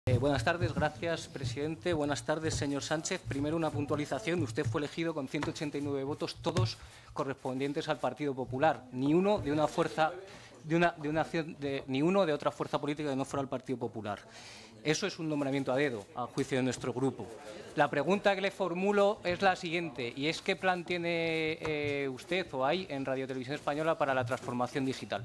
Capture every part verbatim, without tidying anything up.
Eh, buenas tardes, gracias, presidente. Buenas tardes, señor Sánchez. Primero, una puntualización. Usted fue elegido con ciento ochenta y nueve votos, todos correspondientes al Partido Popular. Ni uno de una fuerza, de una, de una, de, ni uno de otra fuerza política que no fuera el Partido Popular. Eso es un nombramiento a dedo, a juicio de nuestro grupo. La pregunta que le formulo es la siguiente, y es ¿qué plan tiene eh, usted o hay en Radio Televisión Española para la transformación digital?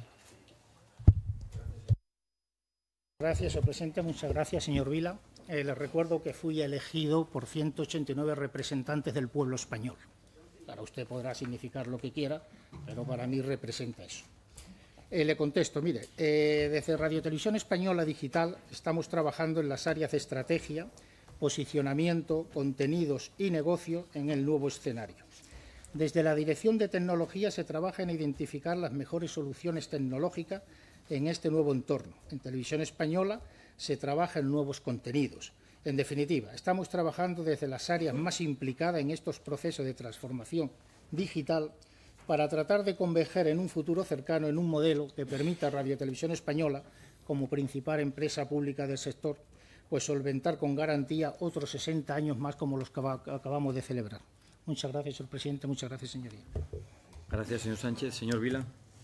Gracias, señor presidente. Muchas gracias, señor Vila. Eh, les recuerdo que fui elegido por ciento ochenta y nueve representantes del pueblo español. Para usted podrá significar lo que quiera, pero para mí representa eso. Eh, le contesto, mire, eh, desde Radio Televisión Española Digital estamos trabajando en las áreas de estrategia, posicionamiento, contenidos y negocio en el nuevo escenario. Desde la Dirección de Tecnología se trabaja en identificar las mejores soluciones tecnológicas en este nuevo entorno. En Televisión Española se trabaja en nuevos contenidos. En definitiva, estamos trabajando desde las áreas más implicadas en estos procesos de transformación digital para tratar de converger en un futuro cercano en un modelo que permita a Radio Televisión Española, como principal empresa pública del sector, pues solventar con garantía otros sesenta años más como los que acabamos de celebrar. Muchas gracias, señor presidente. Muchas gracias, señoría. Gracias, señor Sánchez. Señor Vila.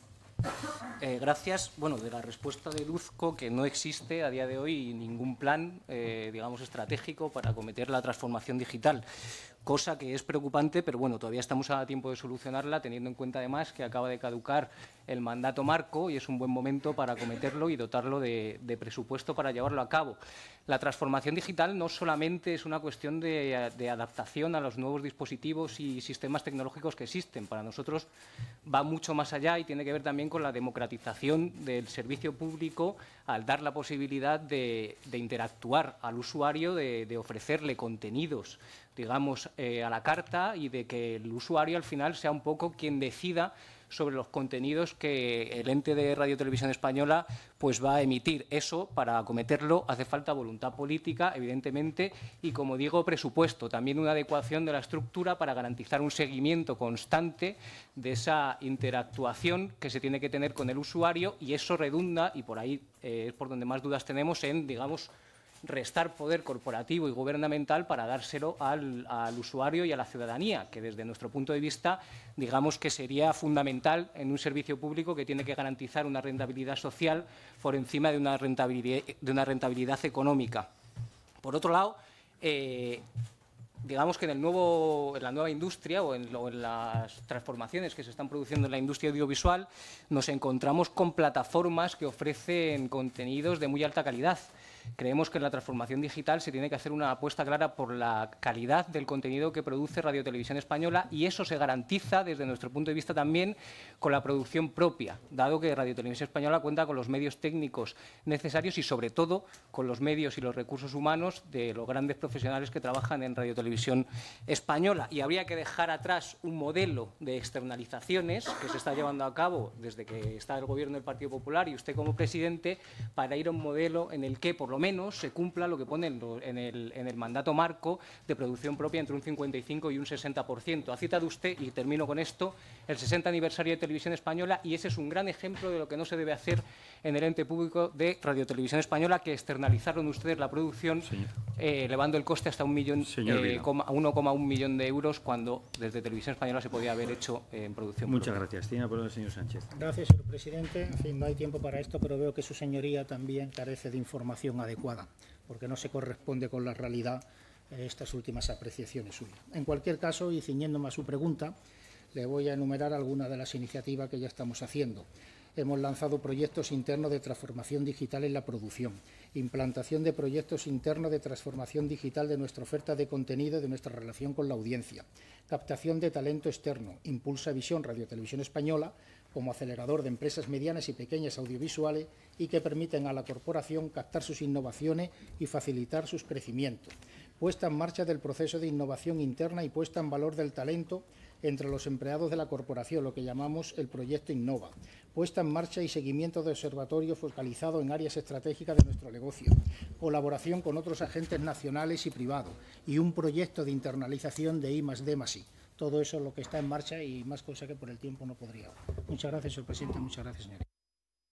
Eh, gracias. Bueno, de la respuesta deduzco que no existe a día de hoy ningún plan, eh, digamos, estratégico para acometer la transformación digital, cosa que es preocupante, pero bueno, todavía estamos a tiempo de solucionarla, teniendo en cuenta además que acaba de caducar el mandato marco y es un buen momento para acometerlo y dotarlo de, de presupuesto para llevarlo a cabo. La transformación digital no solamente es una cuestión de, de adaptación a los nuevos dispositivos y sistemas tecnológicos que existen. Para nosotros va mucho más allá y tiene que ver también con la democratización del servicio público al dar la posibilidad de, de interactuar al usuario, de, de ofrecerle contenidos, digamos, eh, a la carta y de que el usuario al final sea un poco quien decida sobre los contenidos que el ente de Radio Televisión Española pues va a emitir. Eso, para acometerlo, hace falta voluntad política, evidentemente, y, como digo, presupuesto. También una adecuación de la estructura para garantizar un seguimiento constante de esa interactuación que se tiene que tener con el usuario, y eso redunda, y por ahí eh, es por donde más dudas tenemos, en, digamos, restar poder corporativo y gubernamental para dárselo al, al usuario y a la ciudadanía, que desde nuestro punto de vista, digamos que sería fundamental en un servicio público que tiene que garantizar una rentabilidad social por encima de una rentabilidad, de una rentabilidad económica. Por otro lado, eh, digamos que en, el nuevo, en la nueva industria o en, o en las transformaciones que se están produciendo en la industria audiovisual, nos encontramos con plataformas que ofrecen contenidos de muy alta calidad. Creemos que en la transformación digital se tiene que hacer una apuesta clara por la calidad del contenido que produce Radio Televisión Española, y eso se garantiza desde nuestro punto de vista también con la producción propia, dado que Radio Televisión Española cuenta con los medios técnicos necesarios y sobre todo con los medios y los recursos humanos de los grandes profesionales que trabajan en Radio Televisión Española. Y habría que dejar atrás un modelo de externalizaciones que se está llevando a cabo desde que está el Gobierno del Partido Popular y usted como presidente, para ir a un modelo en el que por lo menos se cumpla lo que pone en el, en el mandato marco de producción propia entre un cincuenta y cinco y un sesenta por ciento. Ha citado usted, y termino con esto, el sesenta aniversario de Televisión Española, y ese es un gran ejemplo de lo que no se debe hacer en el ente público de Radio Televisión Española, que externalizaron ustedes la producción, eh, elevando el coste hasta un millón, eh, uno coma uno millón de euros, cuando desde Televisión Española se podía haber hecho eh, en producción Muchas propia. gracias. Tiene la palabra el señor Sánchez. Gracias, señor presidente. En fin, no hay tiempo para esto, pero veo que su señoría también carece de información adecuada, porque no se corresponde con la realidad eh, estas últimas apreciaciones suyas. En cualquier caso, y ciñéndome a su pregunta, le voy a enumerar algunas de las iniciativas que ya estamos haciendo. Hemos lanzado proyectos internos de transformación digital en la producción, implantación de proyectos internos de transformación digital de nuestra oferta de contenido y de nuestra relación con la audiencia, captación de talento externo, Impulsa Visión Radio Televisión Española como acelerador de empresas medianas y pequeñas audiovisuales y que permiten a la corporación captar sus innovaciones y facilitar sus crecimientos. Puesta en marcha del proceso de innovación interna y puesta en valor del talento entre los empleados de la corporación, lo que llamamos el proyecto Innova. Puesta en marcha y seguimiento de observatorio focalizado en áreas estratégicas de nuestro negocio. Colaboración con otros agentes nacionales y privados. Y un proyecto de internalización de I más D más I. Todo eso es lo que está en marcha y más cosas que por el tiempo no podría. Muchas gracias, señor presidente. Muchas gracias, señoría.